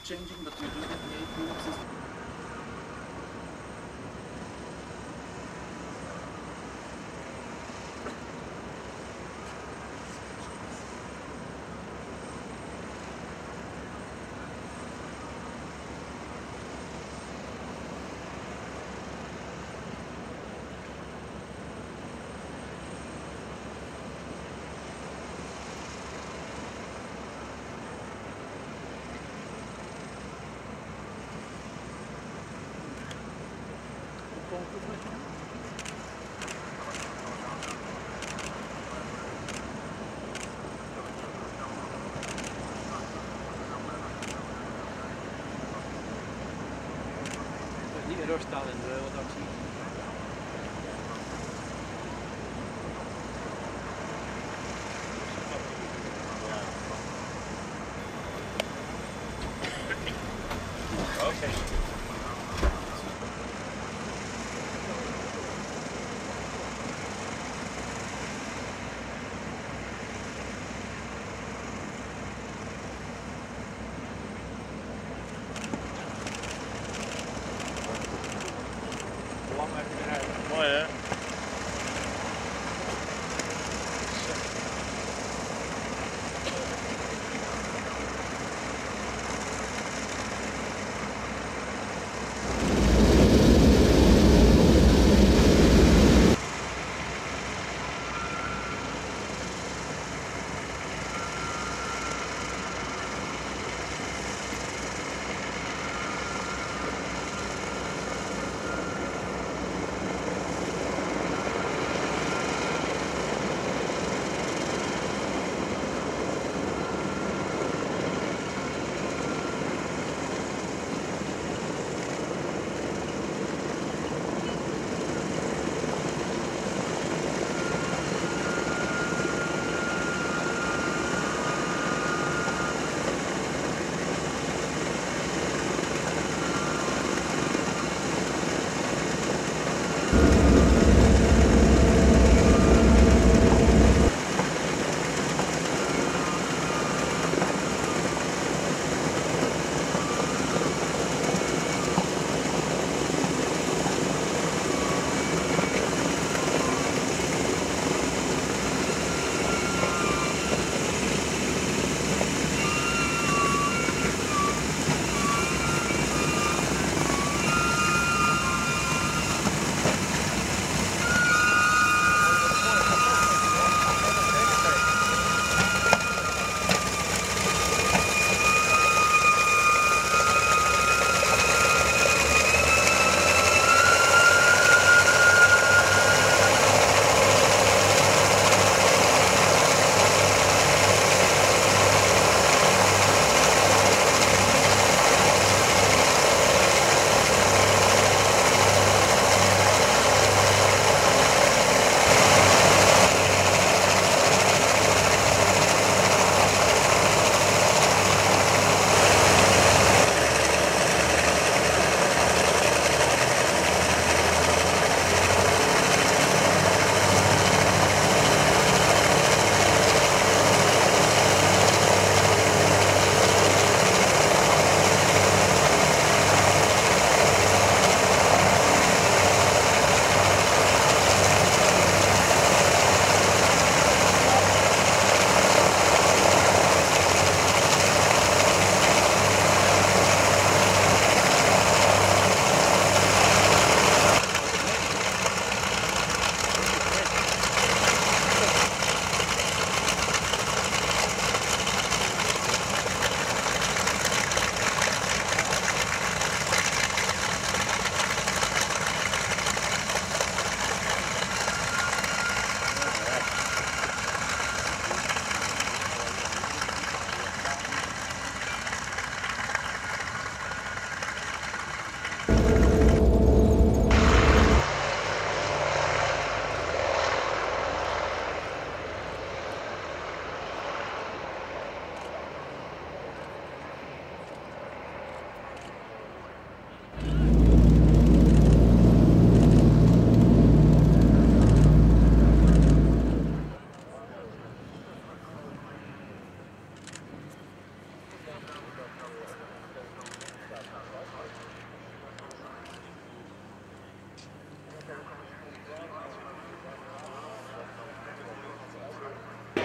changing, but we do get the 8 minutes. Niet meer staan in de wat ik zie. Okay.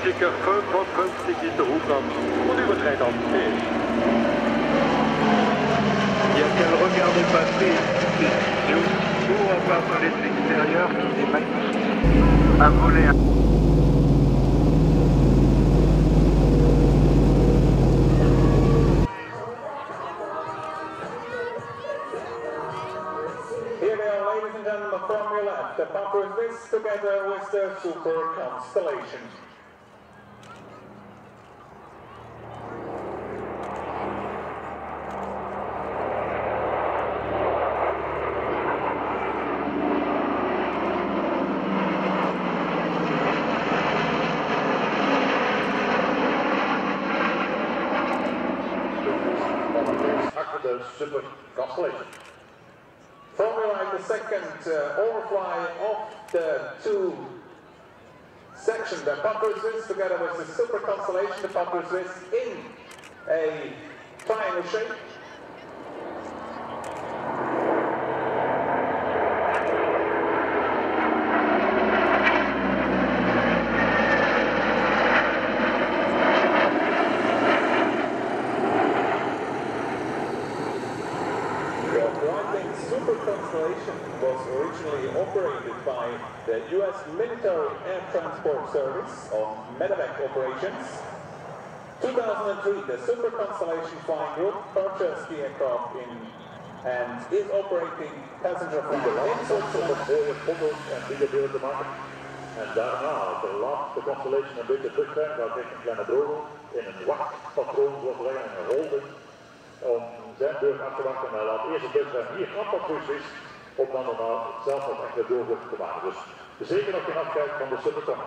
circa 55 Meter Hochraum und über 3000 PS. Il y a qu'à le regarder passer, c'est beau à voir par l'extérieur, c'est magnifique. À voler. Here they are, ladies and gentlemen, from your left, the bumpers this together with the Super Constellation. The Super Constellation. From your right, the second overfly of the two sections, the bumpers this together with the Super Constellation, the bumpers this in a triangle shape. Super Constellation was originally operated by the U.S. Military Air Transport Service on medevac operations. 2003, the Super Constellation Flying Group purchased the aircraft and is operating passenger flights in Switzerland. Mooie foto's en videobeelden te maken. En daarna verlaat de Constellation een beetje teruggaan, gaat echt een kleine droom in een wachtpatroon zoals wij in een holding. Om zijn beurt af te wachten en hij laat eerst het beurt hier appelkoers is, om dan normaal zelf nog enkele doorvluchten te maken. Dus zeker nog geen afscheid van de Supersonic.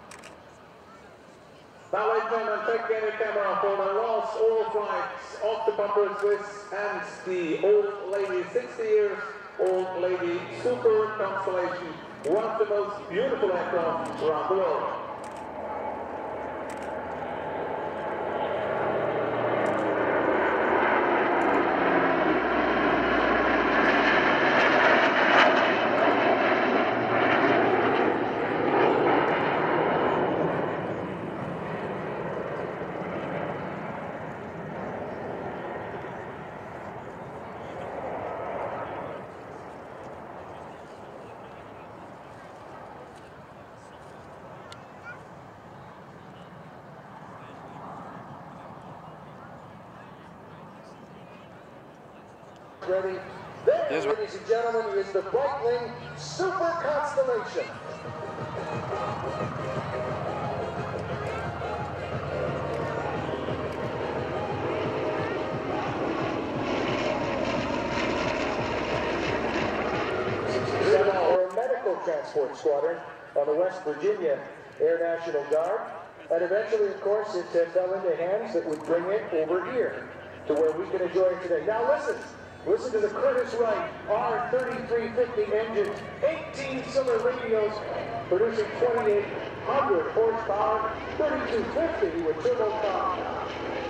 Now, ladies and gentlemen, check the camera for the last overflights of the bumpers Swiss and the old lady, 60 years old lady Super Constellation, one of the most beautiful aircraft around the world. Ready? There, yes, ladies and gentlemen, is the Breitling Super Constellation. Or a medical transport squadron on the West Virginia Air National Guard. And eventually, of course, it fell into hands that would bring it over here to where we can enjoy it today. Now listen. Listen to the Curtis Wright R3350 engine, 18-cylinder radios, producing 2,800 horsepower, 3250 with turboprop.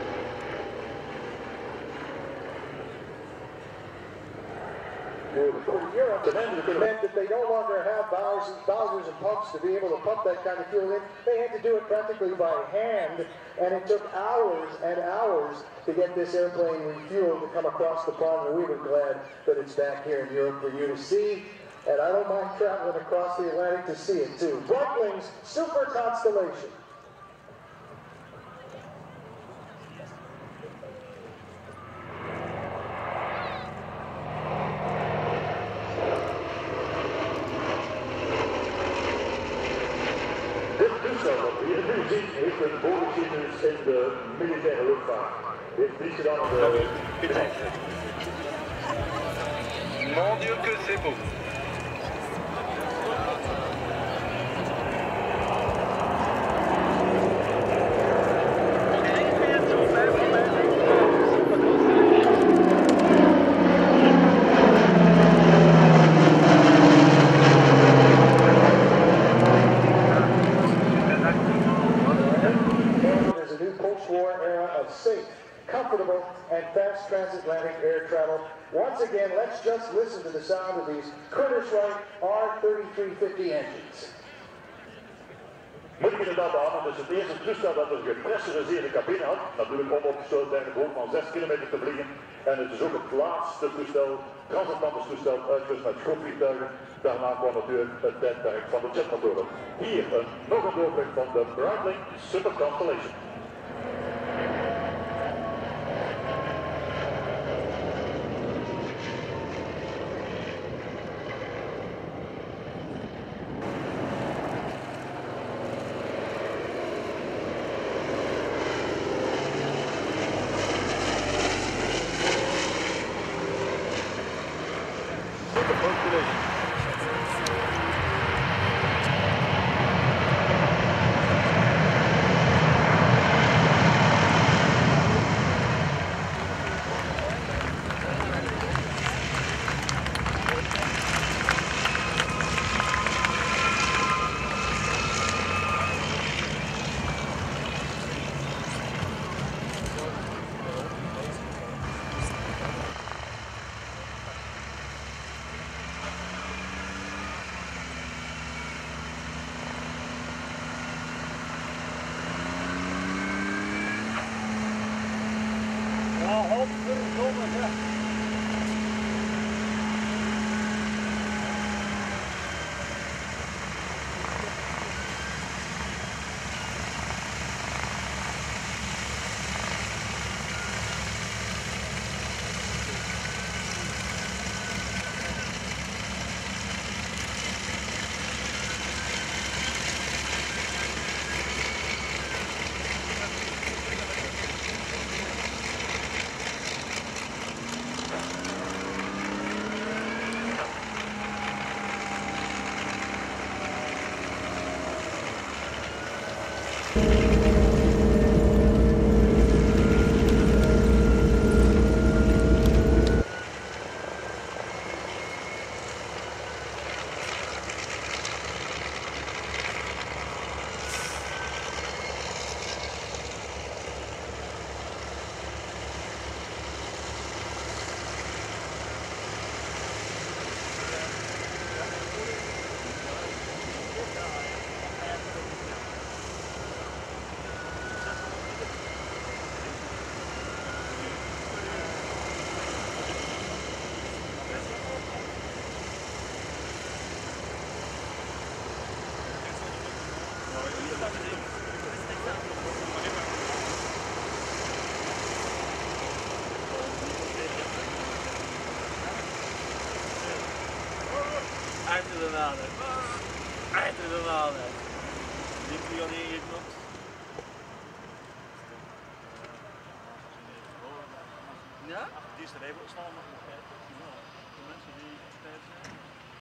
For Europe, it meant that they no longer have Bowsers and pumps to be able to pump that kind of fuel in. They had to do it practically by hand, and it took hours and hours to get this airplane refueled to come across the pond, and we were glad that it's back here in Europe for you to see. And I don't mind traveling across the Atlantic to see it too. Breitling's Super Constellation. Heeft een voorgeschiedenis in de militaire luchtvaart. Heeft niet gedaan op de... Mon Dieu que c'est beau. Comfortable and fast transatlantic air travel. Once again, let's just listen to the sound of these Curtis Wright R3350 engines. Moet ik inderdaad beamen, dus het eerste toestel dat een gepressuriseerde cabine had, natuurlijk om op de stootlijnen boven van 6 kilometer te vliegen. En het is ook het laatste toestel, transatlantisch toestel, uitgerust met schroefvliegtuigen. Daarna kwam natuurlijk het tijdperk van de jetmotoren. Hier nog een doorvlucht van de Breitling Super Constellation. Uit de normale. Ligt die al in je knop? Ja? Die is er even staan nog. De mensen die